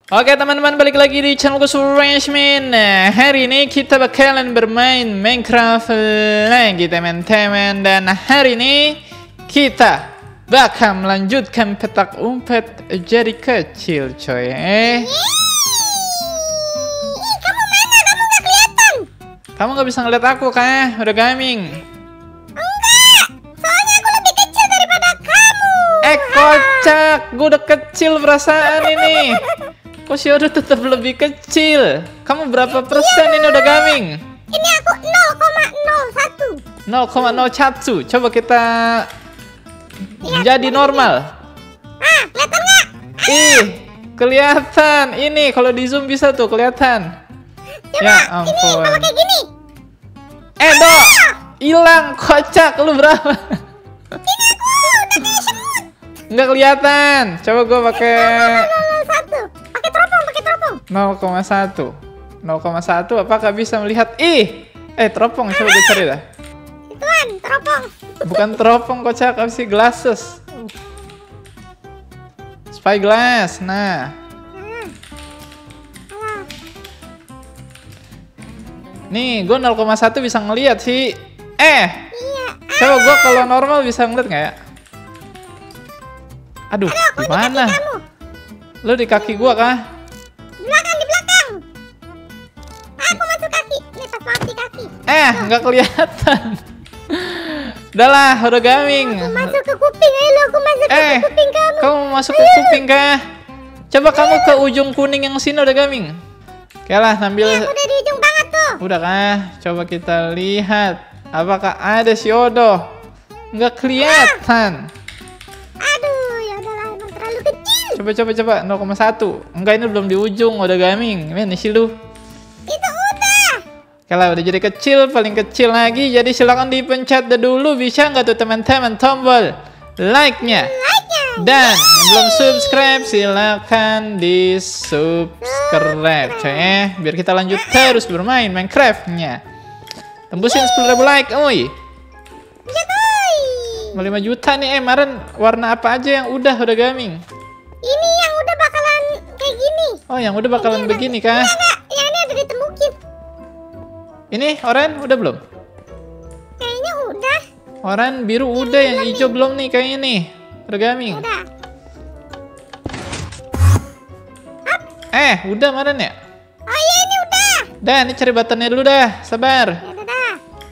Oke teman-teman, balik lagi di channelku Surashmin. Nah, hari ini kita bakalan bermain Minecraft lagi teman-teman. Dan hari ini kita bakal melanjutkan petak umpet jadi kecil coy. Kamu mana? Kamu gak kelihatan. Kamu gak bisa ngeliat aku kah? Udah gaming. Enggak, soalnya aku lebih kecil daripada kamu. Kocak, gue udah kecil perasaan ini. Kok si Odo tetap lebih kecil? Kamu berapa persen ini udah gaming? Ini aku 0,01. 0,01. Coba kita jadi normal. Kelihatan nggak? Ih, kelihatan. Ini kalau di zoom bisa tuh kelihatan. Coba, Ya ini kalau ampun. kayak gini. Do, hilang kocak lu berapa? Ini aku udah kayak semut. Nggak kelihatan. Coba gue pakai 0,01. Pakai teropong. 0,1. 0,1 apakah bisa melihat? Teropong coba gue cari dah. Ituan, teropong. Bukan teropong kocak, apa sih? Glasses. Spyglass. Nah, Alah, nih gue 0,1 bisa ngelihat sih. iya. Coba gue kalau normal bisa ngeliat nggak ya? Aduh, Aku di kaki gimana? kamu. Lu di kaki gua kah? Di belakang. Aku masuk kaki. Ini pas mati kaki. Nggak kelihatan. Udah lah, udah gaming. Aku masuk ke kuping. Ayo, aku masuk ke kuping kamu. Kamu mau masuk ke kuping kah? Coba kamu ke ujung kuning yang sini udah gaming. Oke lah, ambil. Aku udah di ujung banget tuh. Udah kah? Coba kita lihat. Apakah ada si Odo? Nggak kelihatan. Aduh, ya udahlah, emang terlalu kecil. Coba 0,1. Enggak, ini belum di ujung, udah gaming. Mana sih lu? Itu udah. Kalau udah jadi kecil, paling kecil lagi. Jadi silakan dipencet dulu, bisa nggak tuh teman-teman tombol like-nya. Like-nya. Dan yang belum subscribe, silakan di subscribe coy. Biar kita lanjut terus bermain Minecraft-nya. Tembusin 10.000 like, oi. Jatuh. 5 juta nih, kemarin warna apa aja yang udah gaming? Ini yang udah bakalan kayak gini. Oh, yang udah bakalan begini kah? Enggak, yang ini ada ditemukin. Ini oranye udah belum? Kayaknya udah. Oranye, biru udah, yang hijau belum nih kayaknya nih. Udah gaming. Udah. Udah kemarin ya? Oh iya, ini udah. Dah, ini cari buttonnya dulu dah. Sabar. Ya udah.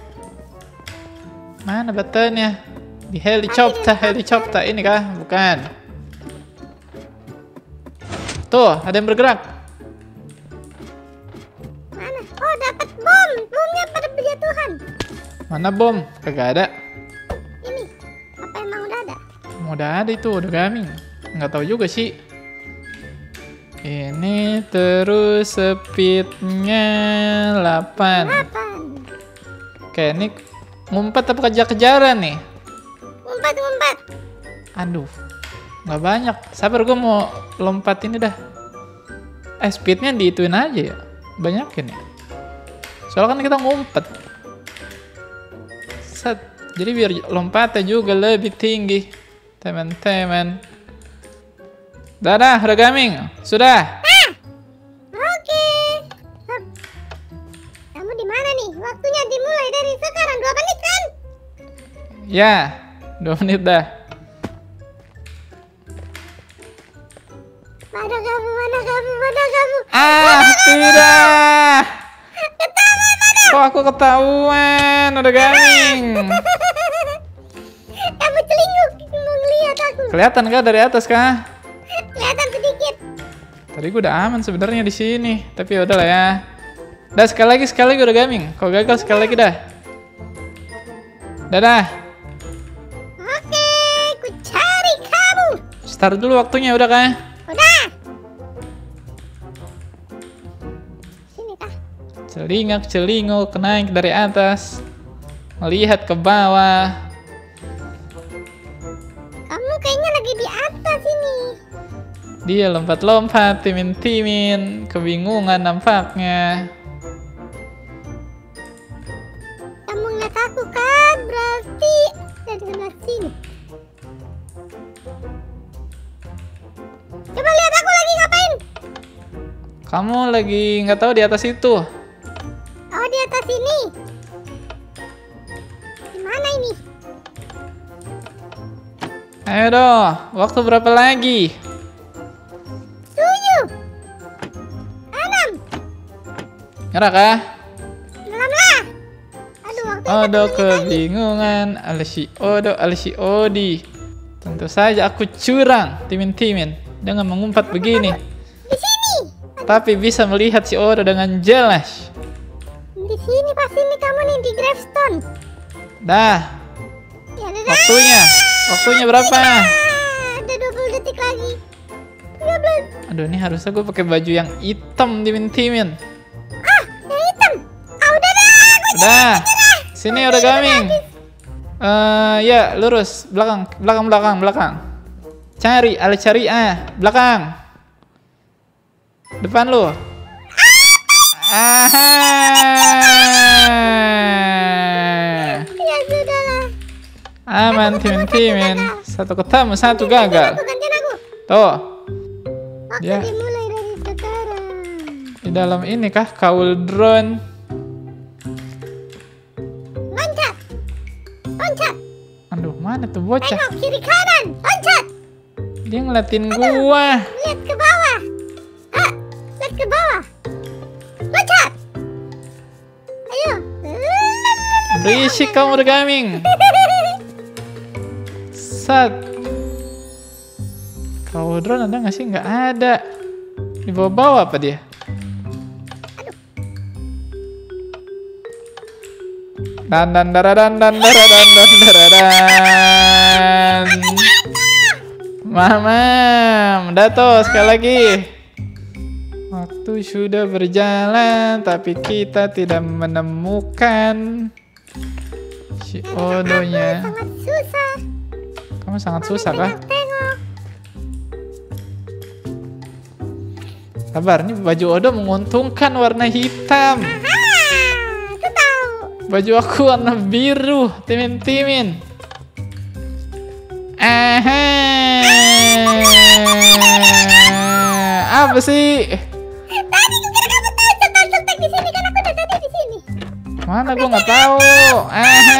Mana buttonnya? Di helicopter ini kah? Bukan. Tuh, ada yang bergerak. Mana? Oh, dapat bom. Bomnya pada berjatuhan. Mana bom? Kagak ada. Ini. Apa emang udah ada? Udah ada itu, udah gaming. Nggak tahu juga sih. Ini terus speednya 8. 8. Oke, ini ngumpet apa kejar-kejaran nih? Ngumpet. Aduh, nggak banyak. Sabar, gue mau lompat ini dah. Speednya diituin aja ya. Banyakin ya. Soalnya kan kita ngumpet. Set. Jadi biar lompatnya juga lebih tinggi. Teman-teman. Udah, gaming. Sudah. Oke. Hup. Kamu di mana nih? Waktunya dimulai dari sekarang 2 menit kan? Ya, 2 menit dah. Mana kamu? Tidak. Kok aku ketahuan? Udah gaming. Kamu celinguk mau ngeliat aku. Kelihatan kah dari atas kah? Kelihatan sedikit. Tadi gue udah aman sebenarnya di sini, tapi udah lah ya. Dah, sekali lagi udah gaming. Kalau gagal sekali lagi dah. Dadah. Oke, ku cari kamu. Start dulu waktunya udah kah? Udah. Sini kah? Celingak naik dari atas, melihat ke bawah. Kamu kayaknya lagi di atas ini. Dia lompat-lompat, timin-timin, kebingungan nampaknya. Kamu ngeliat aku kan? Berarti dari sebelah sini. Coba lihat aku lagi ngapain. Kamu lagi nggak tahu di atas itu. Oh, di atas ini. Di mana ini? Ayo dong, waktu berapa lagi? 7, 6. Nyerah kah? Belum lah. Aduh, waktu Odo kebingungan, alsi odi. Tentu saja aku curang, timin-timin, dengan mengumpat begini. di sini. Tapi bisa melihat si Odo dengan jelas. Di sini pasti nih kamu nih di gravestone. Dah, Ya udah. waktunya berapa? Ada 20 detik lagi. 13. Aduh, ini harusnya gue pakai baju yang hitam, timin-timin. Yang hitam. Udah dah. Udah, sini udah gaming. Ya lurus, belakang. Cari belakang. Depan lu. Aha. Ya sudahlah. Aman, timin-timin. Satu ketemu, satu gagal. Gantian aku. Tuh, Waktu Ya. dimulai dari sekarang. di dalam ini kah cauldron? Loncat. Aduh, mana tuh bocah? Tengok kiri kanan. Loncat. Dia ngeliatin gua. Lihat ke bawah. Lihat ke bawah. Loncat. Ayo. Berisik kamu udah gaming. Sat. Cauldron ada nggak sih? Nggak ada. Di bawah-bawah apa dia? Dan. Mamam, Dato sekali lagi. Waktu sudah berjalan, tapi kita tidak menemukan si Odonya. Sangat susah. Kamu sangat susah kah? Tengok. Sabar, ini baju Odo menguntungkan warna hitam. Aku tahu. Baju aku warna biru, timin-timin. Aha. Apa sih? Tadi juga kamu tahu cetak di sini kan aku udah tadi di sini. Mana gua nggak tahu. Aha.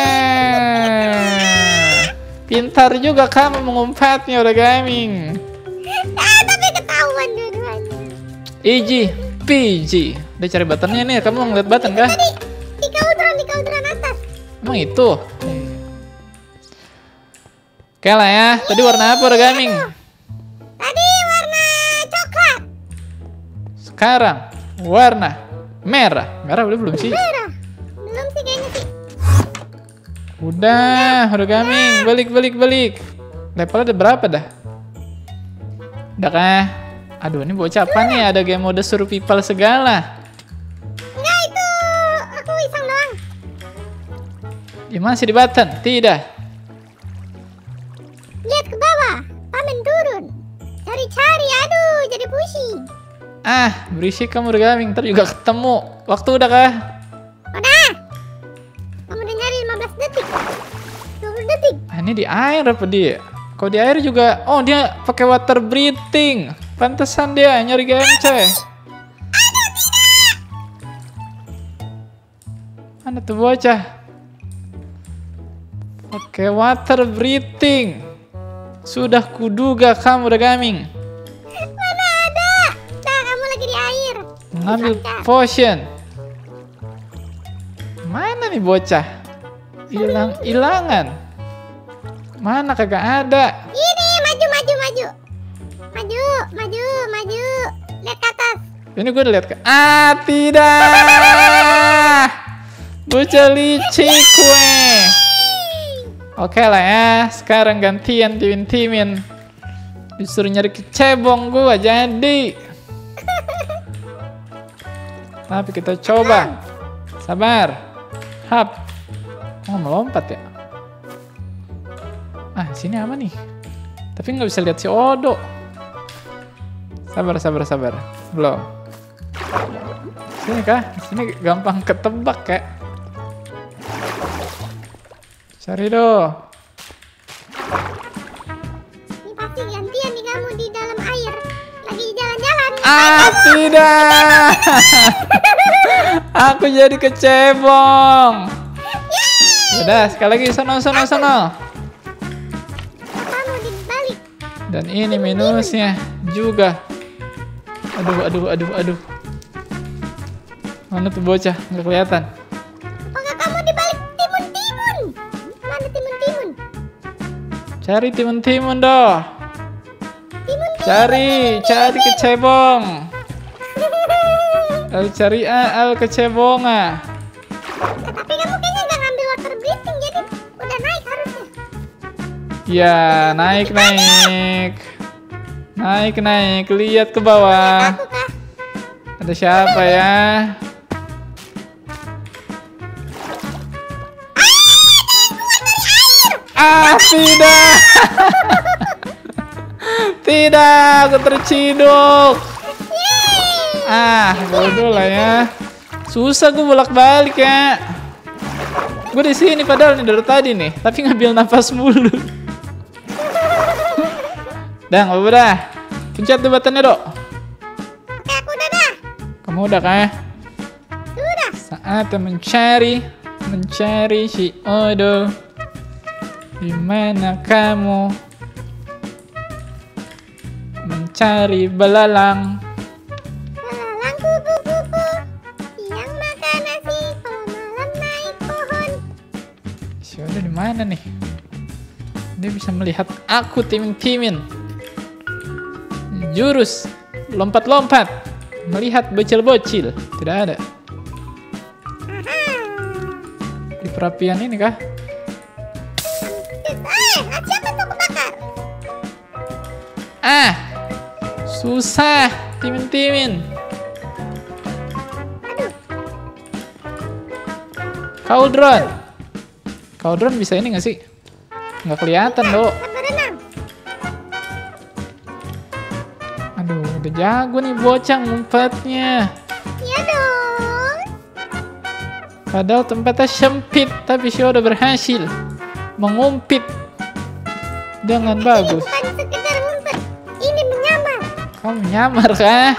Pintar juga kamu mengumpatnya udah gaming. Tapi ketahuan dua-duanya. Iji, PG. Udah cari buttonnya nih. Kamu ngeliat button kah? Tadi di kaudron atas. Emang itu? Oke lah ya. Tadi warna apa udah gaming? Tadi warna coklat. Sekarang warna merah. Merah udah belum sih? Merah. Belum sih kayaknya sih. Udah gaming. Balik. Levelnya ada berapa dah? Udah kah? Aduh, ini bocah apa nih? Ada game mode survival segala. Enggak, itu aku iseng doang. Ya masih di button? Tidak. Lihat ke bawah. Pamen turun. Cari-cari. Aduh, jadi pusing. Berisik kamu udah gaming. Ntar juga ketemu. Waktu udah kah? Udah. Kamu udah nyari 15 detik. 20 detik. Ini di air apa dia? Kok di air juga? Oh, dia pakai water breathing. Pantesan dia nyari gemce. Mana tuh bocah? Pakai water breathing. Sudah kuduga kamu udah gaming. Mana ada? Nah, kamu lagi di air. Ngambil potion. Mana nih bocah? Hilangan. Mana kagak ada? Ini maju. Lihat ke atas. Ini gue udah lihat ke. Tidak. Bocah licik gue. Oke lah ya. Sekarang gantian timin-timin. Disuruh nyari kecebong gue jadi. Tapi kita coba. Sabar. Hap. Oh, melompat ya. Sini apa nih? Tapi nggak bisa lihat si Odo. Sabar. Belum. Sini kah? Sini gampang ketebak ya. Cari doh. Ini pasti gantian nih kamu di dalam air. Lagi jalan-jalan. Tidak. Aku jadi kecebong. Udah, sekali lagi sono. Kamu dibalik. Dan ini minusnya juga. Aduh. Mana tuh bocah? Nggak kelihatan. Apakah kamu dibalik timun-timun? Mana timun-timun? Cari timun-timun doh. Timun-timun. Cari kecebong. Lalu cari al kecebong. Tapi kamu kayaknya nggak ngambil water breathing, jadi udah naik harusnya. Ya, naik. Lihat ke bawah. Aku kah? Ada siapa ya? Tidak. Tidak, aku terciduk. Bodoh lah ya. Susah gue bolak-balik ya. Gue di sini padahal nih dari tadi nih, tapi ngambil nafas mulu. Dah, nggak apa-apa dah. Pencet tuh buttonnya, Dok. Oke, aku udah dah. Kamu udah kah? Sudah. Saatnya mencari si Odo. Di mana kamu? Mencari belalang. Belalang kupu-kupu yang makan nasi kalau malam naik pohon. Si Odo di mana nih? Dia bisa melihat aku timin-timin. Jurus lompat-lompat. Melihat bocil-bocil. Tidak ada. Di perapian ini kah? Siapa tuh kebakar? Susah. Timin-timin. Cauldron bisa ini nggak sih? Nggak kelihatan, Dok. Berenang. Aduh, udah jago nih bocah ngumpetnya. Iya dong. Padahal tempatnya sempit, tapi si Odo berhasil mengumpit dengan bagus. Bukan sekedar ngumpet, ini menyamar. Kamu nyamar kah?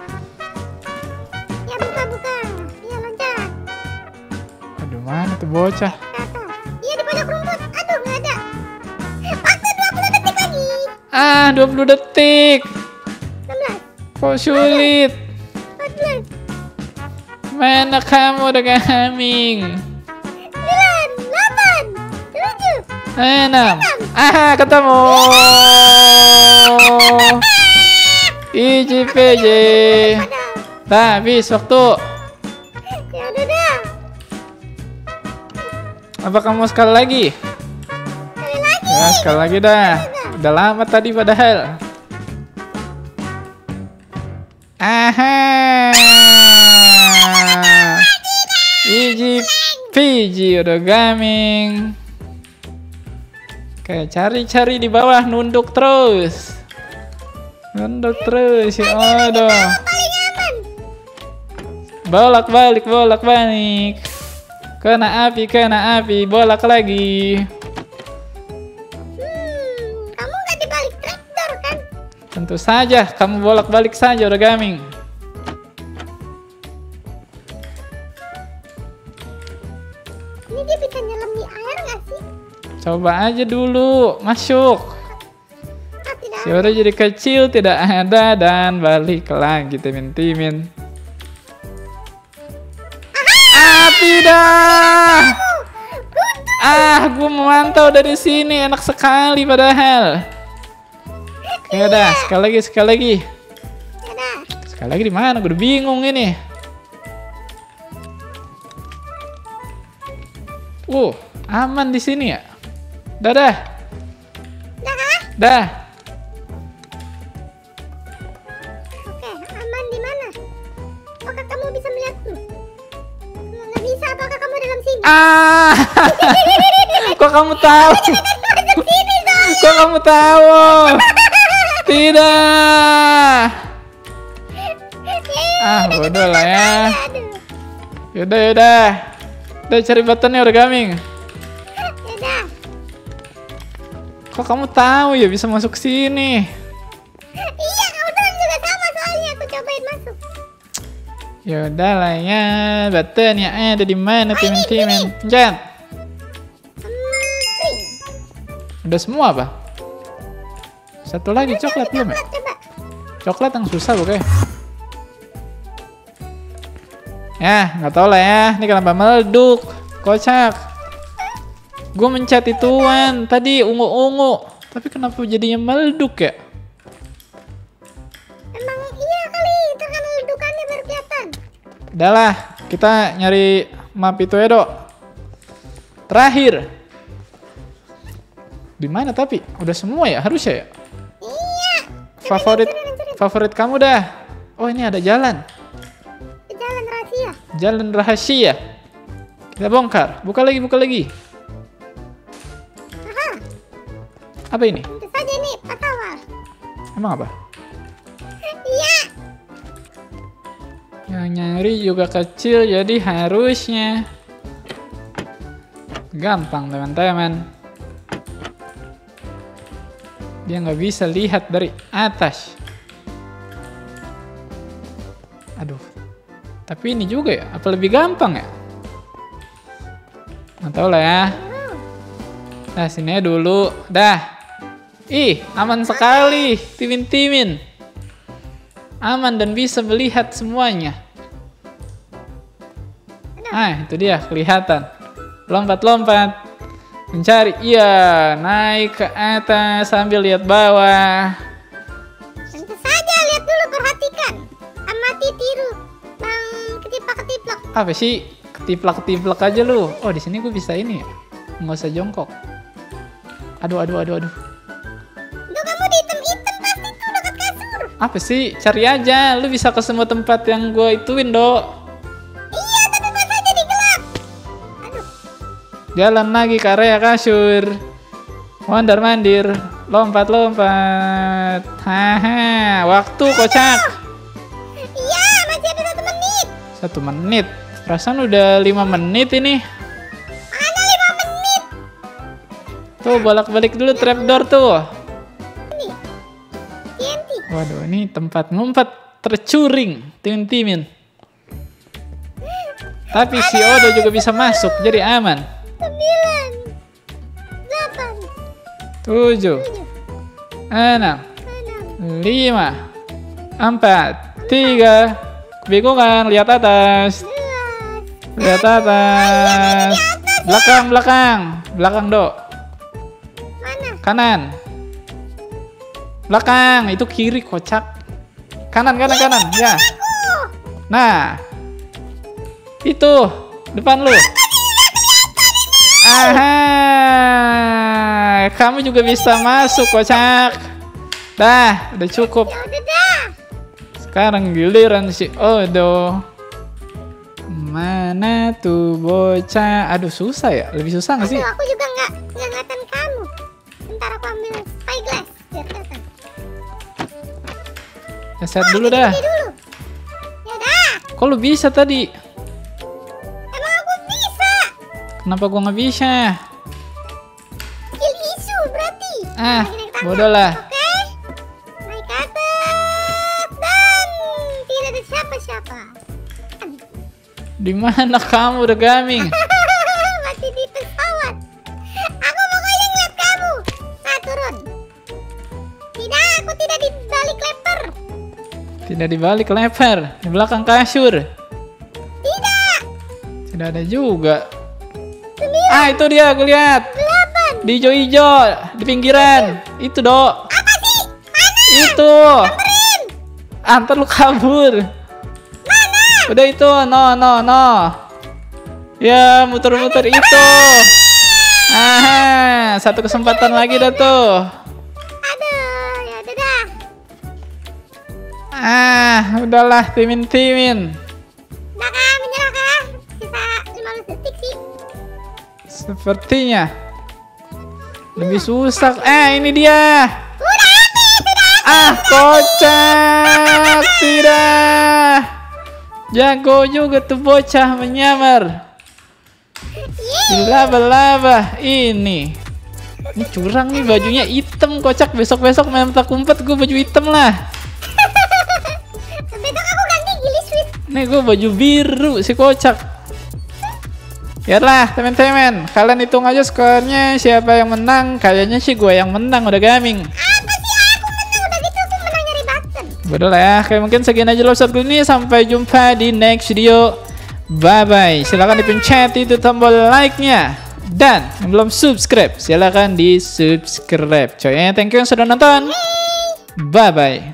Ya buka. Ya loncat. Aduh, mana tuh bocah? Ke atas. Iya di pojok rumput. Aduh nggak ada. Waktu 20 detik lagi. 20 detik. 16. Kok sulit? 14. Mana kamu udah coming? 9. 8. 7. 6. Ketemu. IJPJ. Nah, habis waktu. Ya udah dah. Apa kamu sekali lagi? Sekali lagi. Ya, sekali lagi dah. Udah lama tadi padahal. IJPJ udah gaming. Oke, cari di bawah, nunduk terus ya Odo. Paling aman. Bolak-balik. Kena api, bolak lagi. Kamu nggak dibalik traktor kan? Tentu saja, kamu bolak-balik saja udah gaming. Ini dia bisa nyelam di air nggak sih? Coba aja dulu, masuk. Tidak. Si Odo jadi kecil, tidak ada, dan balik lagi timin-timin. Tidak. Gue memantau dari sini, enak sekali padahal. Ya udah, sekali lagi. Dadah. Sekali lagi di mana? Gue udah bingung ini. Aman di sini ya. Dadah. Dah. Oke, aman di mana? Apakah kamu bisa melihatku? Kalau nggak bisa, apakah kamu dalam sini? Kok kamu tahu? Kok kamu tahu? Tidak. Bodoh lah ya. Yaudah. Udah cari buttonnya udah gaming. Dadah. Kok kamu tahu ya bisa masuk sini? Iya, kamu juga sama soalnya. Aku coba Yaudah lah ya, buttonnya ada di mana teman-teman? Pencet. Pink. Udah semua apa? Satu lagi coklat belum ya? Coklat coba. Coklat yang susah pokoknya. Ya, nggak tahu lah ya. Ini kenapa meleduk? Kocak. Gue mencet ituan tadi ungu-ungu, tapi kenapa jadinya meleduk ya? Emang iya kali, itu kan ledukannya baru kelihatan. Udahlah, kita nyari map itu ya, Dok. Terakhir. Di mana tapi? Udah semua ya harusnya ya? Iya. Favorit kamu dah. Oh, ini ada jalan. Jalan rahasia. Jalan rahasia. Kita bongkar. Buka lagi, buka lagi. Aha, Apa ini? tentu saja ini pas awal. Emang apa? Iya. Yang nyari juga kecil, jadi harusnya gampang, teman-teman. Dia nggak bisa lihat dari atas. Aduh. Tapi ini juga ya? Apa lebih gampang ya? Nggak tahu lah ya. Nah, sini dulu. Dah. Ih, aman sekali. Timin-timin. Aman dan bisa melihat semuanya. Ah, itu dia kelihatan. Lompat-lompat. Mencari. Iya, naik ke atas sambil lihat bawah. Tentu saja, lihat dulu, perhatikan. Amati, tiru. Bang ketiplak-ketiplak. Apa sih? Ketiplak-ketiplak aja lu. Oh, di sini gue bisa ini ya. Nggak usah jongkok. Aduh. Duh, kamu di hitam-hitam pasti tuh dekat kasur. Apa sih? Cari aja. Lu bisa ke semua tempat yang gue ituin, Dok. Iya, tapi masa jadi gelap. Aduh, Jalan lagi ke area kasur. Mondar-mandir. Lompat-lompat. Haha. Waktu kocak. iya, masih ada 1 menit. 1 menit. Perasaan udah 5 menit ini. Mana 5 menit? Tuh, bolak-balik dulu trapdoor tuh. Ini, TNT. Waduh, ini tempat ngumpet tercuring. Timin-timin. Tapi si Odo juga bisa masuk, jadi aman. 9, 8, 7, 6, 6, 5, 4, 3. Kebingungan, lihat atas. 12. Lihat atas. Belakang, Dok. Mana? Kanan. Belakang, itu kiri kocak. Kanan. Ya. Nah. Itu, depan lu. Aha. Kamu juga bisa masuk kocak. Dah, udah cukup. Ya udah dah. Sekarang giliran si Odo. Mana tuh bocah? Aduh, susah ya? Lebih susah nggak sih? Aduh, aku juga nggak ngeliatin kamu. Bentar aku ambil spyglass biar kelihatan. Ya, set dulu dah. Ini dulu. Ya dah. Kok lu bisa tadi? Emang aku bisa. Kenapa gua nggak bisa? Kill isu berarti. Ah, Lagi naik tangga. bodoh lah. Oke. Naik ke atas dan tidak ada siapa-siapa. Di mana kamu udah gaming? Masih di pesawat. Aku pokoknya ngeliat kamu. Nah, turun. Tidak, aku tidak di balik leper. Tidak di balik leper, di belakang kasur. Tidak. Tidak ada juga. 9, Ah, itu dia, gue lihat. 8. Di ijo-ijo, di pinggiran. Itu, Dok. Apa sih? Mana? Itu. Samperin. Antar lu kabur. Mana? Udah itu, no. Ya, muter-muter itu. Aha, satu kesempatan lagi dah tuh. Aduh, ya udah dah. Ah, udahlah, timin-timin. Udah kah? Menyerah kah? Sisa 15 detik sih. Sepertinya lebih susah. Ini dia. Udah habis, Ah, kocak. Tidak. Jago juga tuh bocah menyamar. Di laba-laba ini. Ini curang nih, bajunya hitam kocak. Besok-besok main petak umpet gue baju hitam lah. Besok aku ganti gili sweet. Nih gue baju biru si kocak. Yalah teman-teman, kalian hitung aja skornya siapa yang menang. Kayaknya sih gue yang menang udah gaming. Apa sih aku menang? Udah gitu aku menang nyari button. Betul ya, kayak mungkin sekian aja loh saat ini. Sampai jumpa di next video. Bye bye. Silahkan dipencet itu tombol like-nya. Dan yang belum subscribe silahkan di subscribe coy. Thank you yang sudah nonton. Bye bye.